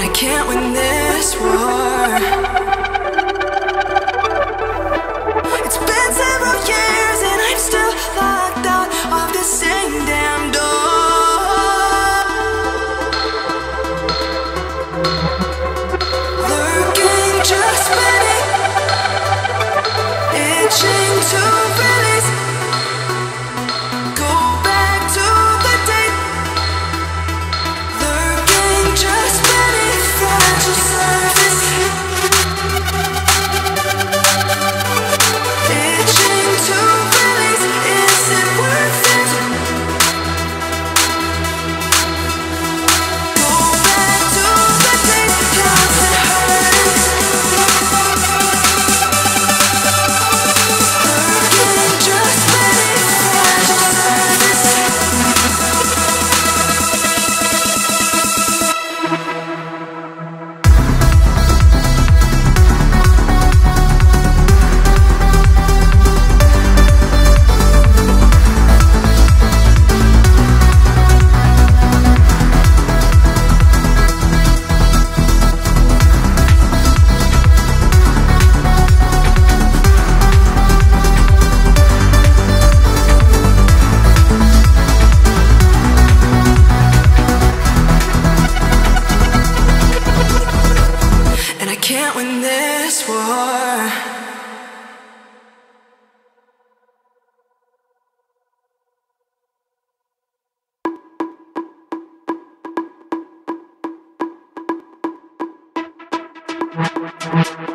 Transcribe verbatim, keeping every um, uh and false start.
can't win this war. It's been several years and I'm still locked out of the same damn door. Lurking, just waiting, itching to release. Go back to the date. Lurking, just waiting, fragile surface. Itching to release, is it worth it? Go back to the date, 'cause it hurts. Lurking, just waiting, fragile surface. And I can't win this war. Thank you.